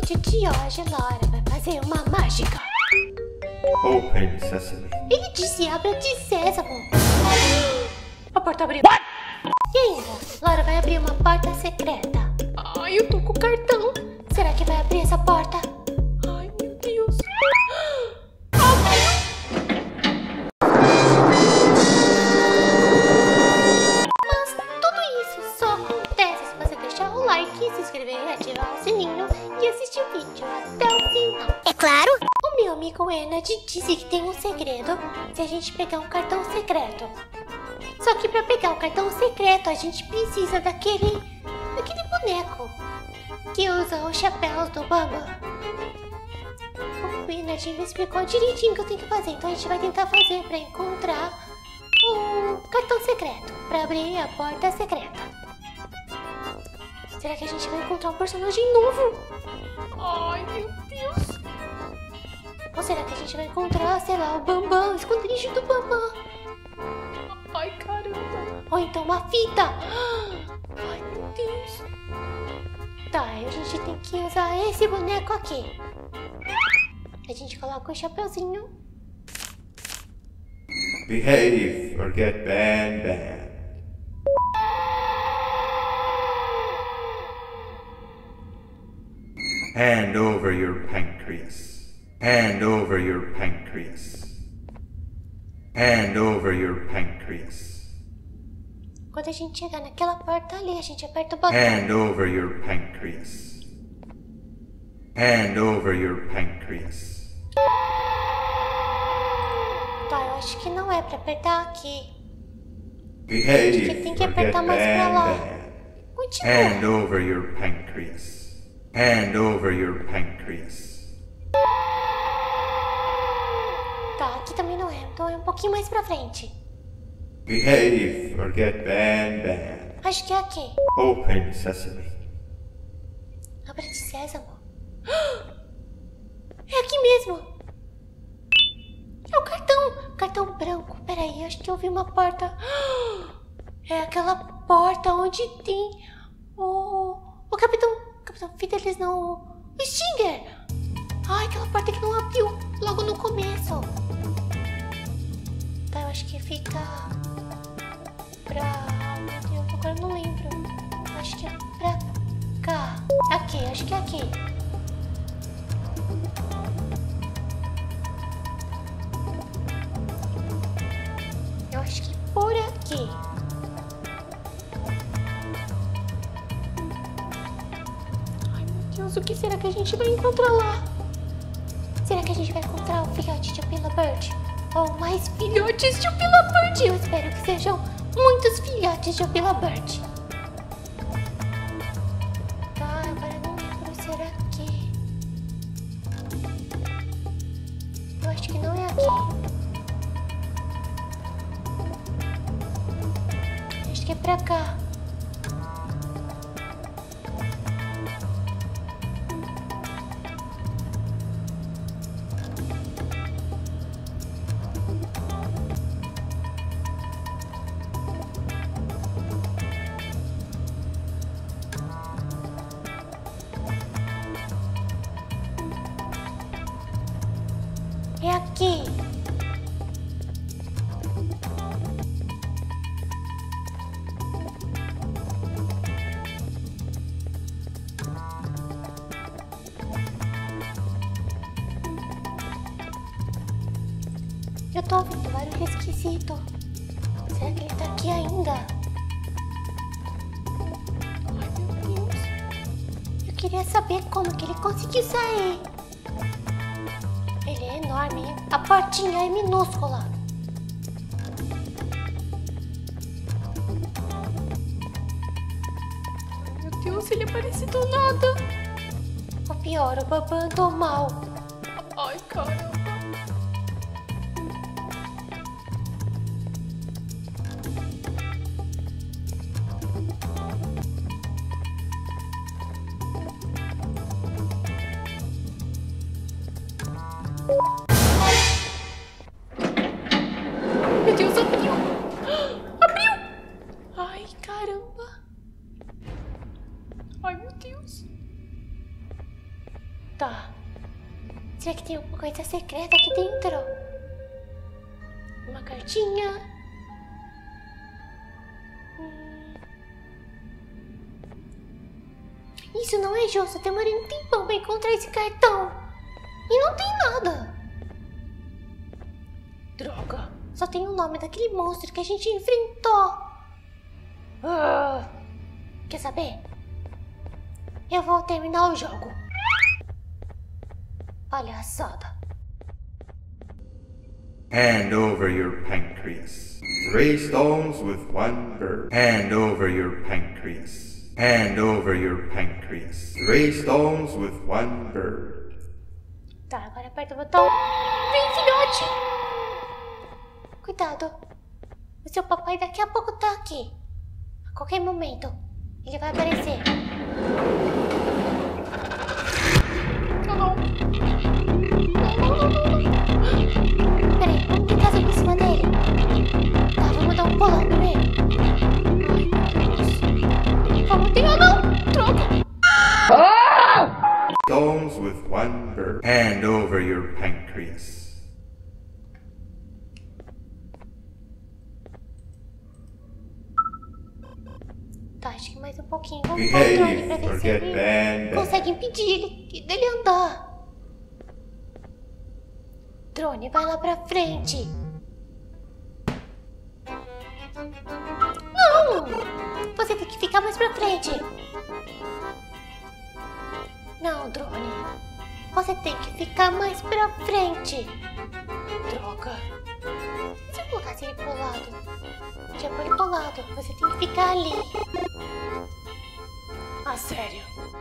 vídeo de hoje, Lora vai fazer uma mágica. Open Sesame. Ele disse abra de sésamo. A porta abriu. E ainda, Lora vai abrir uma porta secreta. Ai, eu tô com o cartão. Será que vai abrir essa porta? Ai, meu Deus. Mas tudo isso só acontece se você deixar o like, se inscrever, ativar o sininho e assistir o vídeo até o final. É claro! O meu amigo Enad disse que tem um segredo se a gente pegar um cartão secreto. Só que para pegar o cartão secreto a gente precisa daquele boneco que usa os chapéus do Bamba. O Enad me explicou direitinho o que eu tenho que fazer, então a gente vai tentar fazer para encontrar o cartão secreto, para abrir a porta secreta. Será que a gente vai encontrar um personagem novo? Ai, meu Deus! Ou será que a gente vai encontrar, sei lá, o Bambam, o esconderijo do Bambam? Ai, caramba! Ou então uma fita! Ai, meu Deus! Tá, a gente tem que usar esse boneco aqui. A gente coloca o chapeuzinho. Behave or get banned. Hand over your pancreas. Hand over your pancreas. Hand over your pancreas. Quando a gente chegar naquela porta ali, a gente aperta o botão. Hand over your pancreas. Hand over your pancreas. Tá, eu acho que não é pra apertar aqui. Behave Acho que tem que or get apertar mais pra lá. banned. Continua. Hand over your pancreas. Hand over your pancreas. Tá, aqui também não é, então é um pouquinho mais pra frente. Behave or get banned. Acho que é aqui. Open Sesame. Abra de sésamo. É aqui mesmo. É o cartão. Cartão branco. Peraí, acho que eu vi uma porta. É aquela porta onde tem o Capitão Fidelis, não. O Stinger. Ai, aquela porta que não abriu logo no começo. Tá, eu acho que fica pra... Meu Deus, agora eu não lembro. Acho que é pra cá. Aqui, acho que é aqui. Eu acho que por aqui. Ai, meu Deus, o que será que a gente vai encontrar lá? Será que a gente vai encontrar o filhote de Pila Bird? Ou mais filhotes de Pila Bird? Eu espero que sejam muitos filhotes de Pila Bird. Tá, agora eu não lembro se era aqui. Eu acho que não é aqui. Acho que é pra cá. É aqui. Eu tô ouvindo barulho esquisito. Será que ele tá aqui ainda? Ai, meu Deus. Eu queria saber como que ele conseguiu sair. Ele é enorme, a portinha é minúscula. Meu Deus, ele aparece do nada. O pior, o Bambam andou mal. Ai, caramba. Meu Deus, abriu! Abriu! Ai, caramba! Ai, meu Deus! Tá. Será que tem alguma coisa secreta aqui dentro? Uma cartinha. Isso não é justo. Demorei um tempão pra encontrar esse cartão. E não tem nada. Droga. Só tem o nome daquele monstro que a gente enfrentou. Quer saber? Eu vou terminar o jogo. Palhaçada. Hand over your pancreas. 3 stones with 1 bird. Hand over your pancreas. Hand over your pancreas. 3 stones with 1 bird. Tá, agora aperta o botão. Vem, filhote! Cuidado. O seu papai daqui a pouco tá aqui. A qualquer momento, ele vai aparecer. Não. Peraí, vamos tentar subir em cima dele. Tá, vamos dar um pulão, bebê. Ai, meu Deus. Vamos ter... não! Troca! Stones with 1 bird. Hand over your pancreas. Tá, acho que mais um pouquinho. Vamos pôr o drone pra ver se ele consegue impedir dele andar. Drone, vai lá pra frente. Não! Você tem que ficar mais pra frente. Não, drone. Você tem que ficar mais pra frente. Droga. Se eu colocasse ele pro lado, já pôr ele pro lado. Você tem que ficar ali. Ah, sério?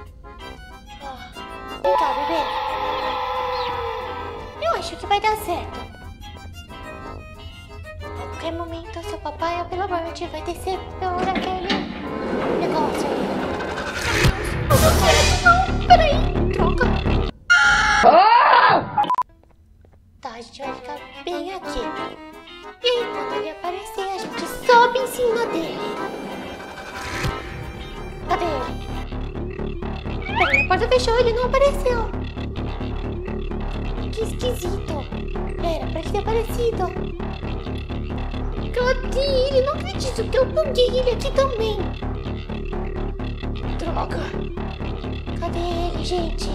Vem cá, bebê. Eu acho que vai dar certo. A qualquer momento, seu papai, ou pela morte, vai descer por aquele negócio ali. Não deu certo, não. Peraí, troca. Tá, a gente vai ficar bem aqui. E aí, quando ele aparecer, a gente sobe em cima dele. Cadê ele? Peraí, a porta fechou, ele não apareceu. Que esquisito. Era pra ele ter aparecido. Cadê ele? Não acredito que eu buguei ele aqui também. Droga. Cadê ele, gente?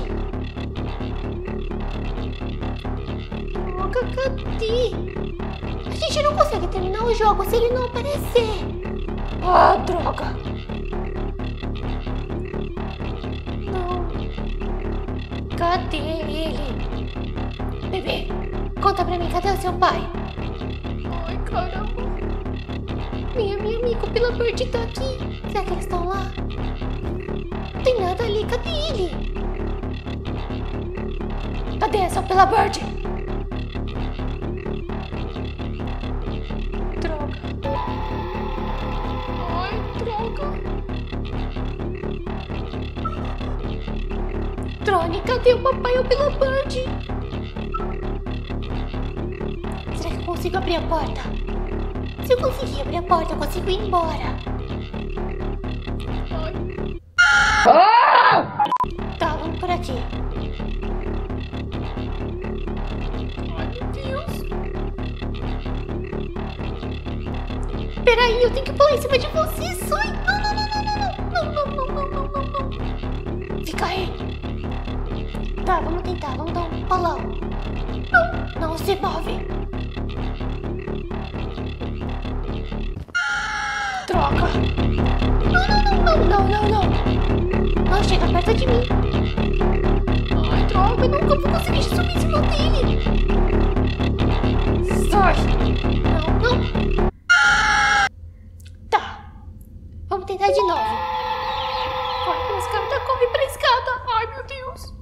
Droga, cadê? A gente não consegue terminar o jogo se ele não aparecer. Ah, droga. Não. Cadê ele? Bebê, conta pra mim, cadê o seu pai? Ai, caramba. Minha amiga, pela Bird tá aqui. Será que eles estão lá? Não tem nada ali, cadê ele? Cadê essa pela Bird? Droga. Ai, droga. Drone, cadê o papai ou pela Bird? Será que eu consigo abrir a porta? Se eu conseguir abrir a porta, eu consigo ir embora. Ai. Tá, vamos por aqui. Ai, meu Deus. Peraí, eu tenho que pular em cima de você. Sai. Não. Fica aí. Tá, vamos tentar. Vamos dar um pulão. Não se move. Droga. Não. Não chega perto de mim. Ai, droga. Eu nunca vou conseguir subir em cima dele. Sai. Não. Tá. Vamos tentar de novo. Corre pra escada, corre pra escada. Ai, meu Deus.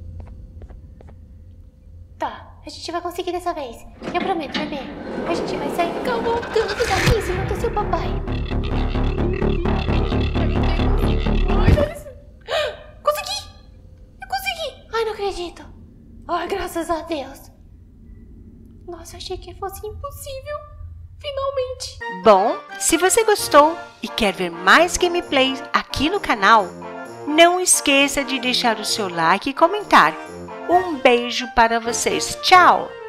Tá, a gente vai conseguir dessa vez. Eu prometo, bebê. A gente vai sair cavalgando daqui em cima do seu papai. Ai, meu Deus. Ai, consegui! Eu consegui! Ai, não acredito. Ai, graças a Deus. Nossa, achei que fosse impossível. Finalmente. Bom, se você gostou e quer ver mais gameplays aqui no canal, não esqueça de deixar o seu like e comentar. Um beijo para vocês. Tchau!